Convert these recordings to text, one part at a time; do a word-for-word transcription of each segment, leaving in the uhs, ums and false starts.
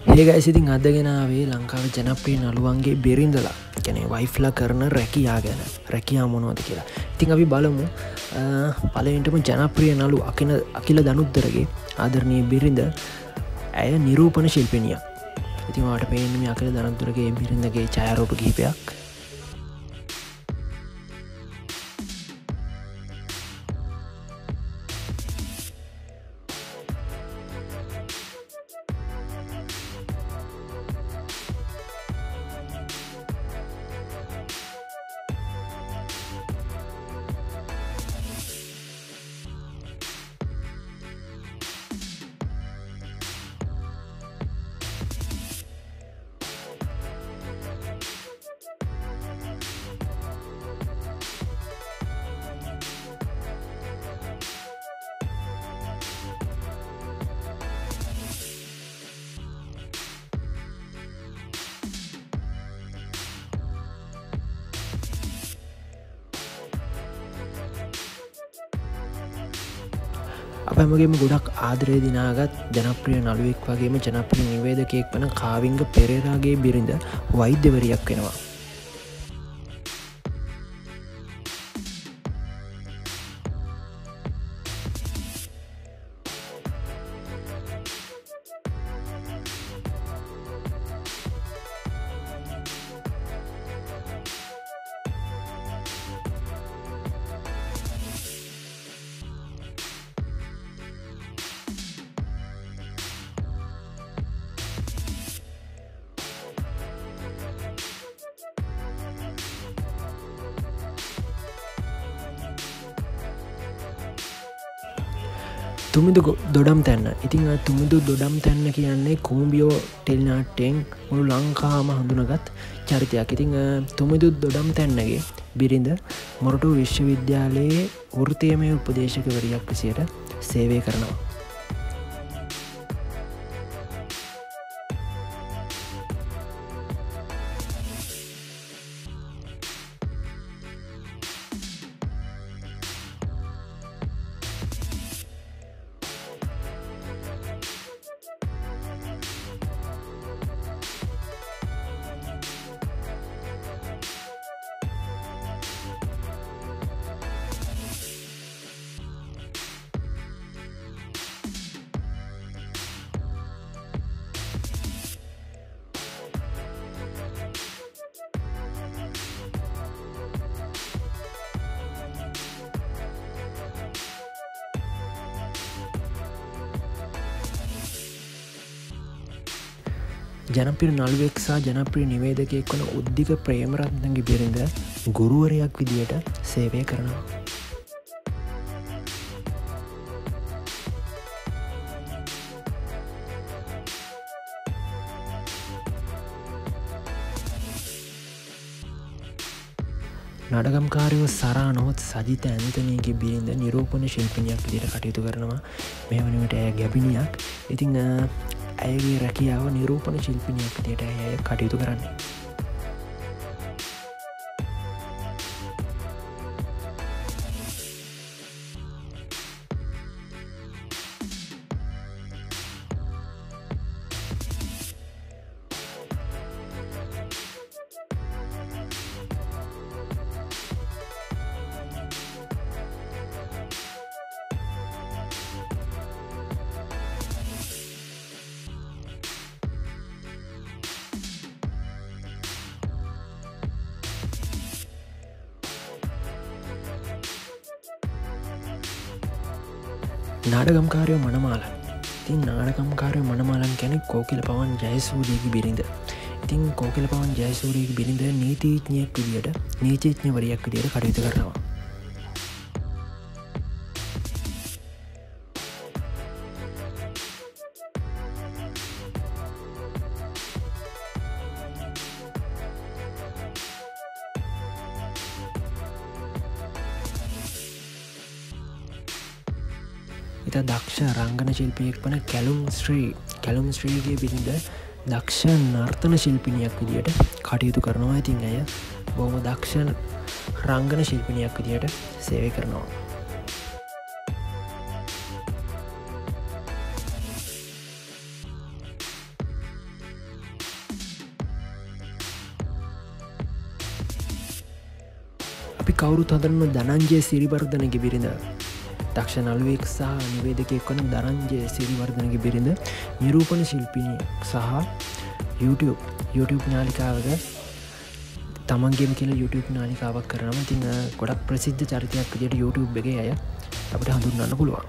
ඒගයි සිතින් අදගෙනාවේ ලංකාව ජනප්‍රිය නළුවන්ගේ බිරිඳලා ගැන වයිෆ්ලා කරන රැකියා ගැන රැකියා මොනෝද කියලා. ඉතිං අපි බලමු පලෙන්ටම ජනප්‍රිය නලු අකින අකිල දනුත්තරගේ ආදරණය බිරිඳ ඇය නිරූපණ ශිල්පිනිය. ඉතිවාට පේනම අකල දනත්තුරගේ බිරිඳගේ ඡායාරෝප කිහිපයක්. අපමගේම ගොඩක් ආදරය දිනාගත් ජනප්‍රිය නළුවෙක් වගේම ජනප්‍රිය නිවේදකයෙක් වන කාවිංග පෙරේරාගේ බිරිඳ වෛද්‍යවරියක් වෙනවා. තුමිදු දොඩම් තැන්න ඉතිං තුමිදු දොඩම් තැන්න කියන්නේ කූම්බියෝ ටෙල්නාටෙන් මුළු ලංකාම හඳුනගත් චරිතයක්. ඉතිං තුමිදු දොඩම් තැන්නගේ බිරිඳ මොරටු විශ්වවිද්‍යාලයේ වෘතියමය උපදේශකවරියක් විසියට සේවය කරනවා. ජනපිරි නළුවෙක් සහ ජනප්‍රිය නිවේදකයෙක් වන උද්දික ප්‍රේමරත්නගේ බිරිඳ ගුරුවරයක් විදියට සේවය කරනවා. නඩගම්කාරයෝ සරා නොහොත් සජිත ඇන්තනයගේ බිරිඳ නිරූපණ ශිල්පිනියක් විදියට කටයුතු කරනවා. මේ වනීමට ඇය ගැබිනියක්. ඉතිං ඇයගේ රැකියාව නිරූපණ ශිල්පිනියක් විදියට ඇය කටයුතු කරන්නේ. නාඩගම්කාරයෝ මනමාලන් ඉතින් නාඩකම්කාරය මනමාලන් කැනෙ කෝකිල පවන් ජයසූදයකි බිරිඳ. ඉතින් කෝකිල පවන් ජයසූරයක බිරිඳ නීතිීඥයක් විදියට නීචීඥවරයක් විදියට කටයුතු කරනවා. ඉතා දක්ෂ රංගන ශිල්පියෙක් වන කැලුම් ශ්‍රී කැලුම් ශ්‍රීගේ බිරිඳ දක්ෂ නර්තන ශිල්පිනියක් විදියට කටයුතු කරනවා. ඉතින් ඇය බොහොම දක්ෂ රංගන ශිල්පිනියක් විදියට සේවය කරනවා. කවුරුත් හඳන්ම ධනංජය සිරිවර්ධනගේ බිරිඳ දක්ෂ නළුවෙක් සහ නිවේදකයෙක් වන ධනංජය සිරිවර්ධනගේ බිරිඳ නිරූපණ ශිල්පිනියක් සහ YouTube YouTube නාලිකාවක තමන්ගේම කියලා YouTube නාලිකාවක් කරනම තින්න ගොඩක් ප්‍රසිද්ධ චරිතයක් විදියට YouTube එකේ අය අපිට හඳුන්වන්න පුළුවන්.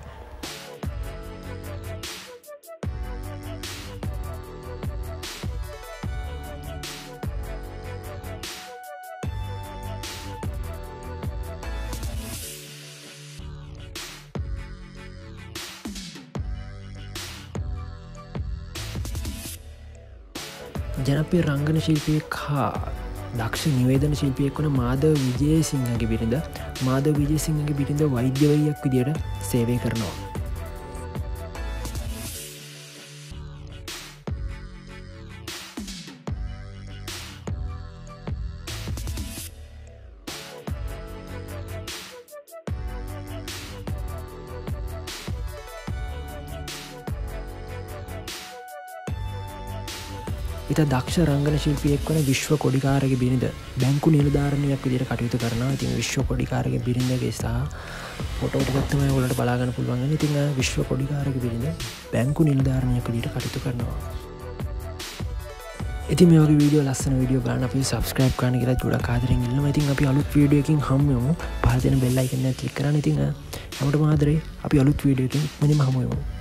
ජනප්‍රිය රංගන ශිල්පියෙක් හා දක්ෂ නිවේදන ශිල්පියෙක් වන මාධව විජේසිංහගේ බිරිඳ මාධව විජේසිංහගේ බිරිඳ වෛද්‍යවරියක් විදියට සේවය කරනවා. ඉතා දක්ෂ රංගන ශිල්පියෙක් වන විශ්ව කොඩිකාරගේ බිරිඳ බැංකු නිලධාරණයක් විදිහට කටයුතු කරනවා. ඉතින් විශ්ව කොඩිකාරගේ බිරිඳගේ සහ ෆොටෝ ටිකක් තමයි ඔයාලට බලා ගන්න පුළුවන්. ඉතින් විශ්ව කොඩිකාරගේ බිරිඳ බැංකු නිලධාරණයක් විදිහට කටයුතු කරනවා. ඉතින් මේ වගේ වීඩියෝ ලස්සන වීඩියෝ බලන්න අපි subscribe කරන්න කියලා ගොඩක් ආදරෙන් ඉල්ලනවා. ඉතින් අපි අලුත් වීඩියෝ එකකින් හමු වෙමු. පහළ තියෙන bell icon එක click කරන්න. ඉතින් හැමෝටම ආදරේ අපි අලුත් වීඩියෝ එකකින් මෙන්න හමු වෙමු.